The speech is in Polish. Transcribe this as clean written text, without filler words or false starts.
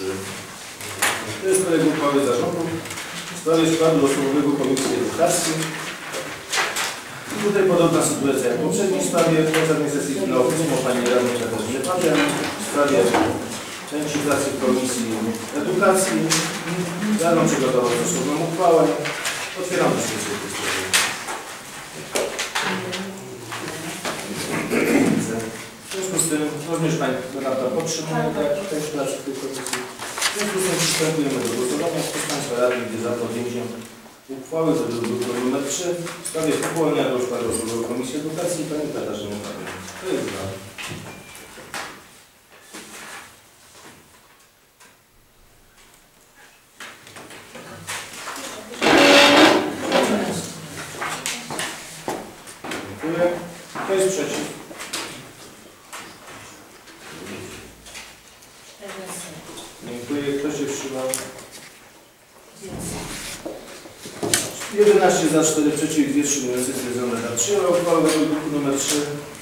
3. To jest projekt uchwały zarządu w sprawie składu osobowego Komisji Edukacji. I tutaj podobna sytuacja jak w poprzedniej sprawie. W ostatniej sesji finałową pani radnej Katarzyny Papian w sprawie częścizacji Komisji Edukacji. Radną przygotował stosowną uchwałę. Otwieram dyskusję w tej sprawie. W związku z tym również Pani Radna podtrzymuje część pracy w tej komisji. W związku z tym przystępujemy do głosowania. Kto z Państwa radnych jest za podjęciem uchwały z druku nr 3 w sprawie powołania do składu osobowego Komisji Edukacji Pani Katarzyny Papian. To jest za. Dziękuję. Kto jest przeciw? Dziękuję. Kto się wstrzymał? 11 za, 4 przeciw, 2 wstrzymujące. Stwierdzone za przyjęła uchwałę do druku nr 3.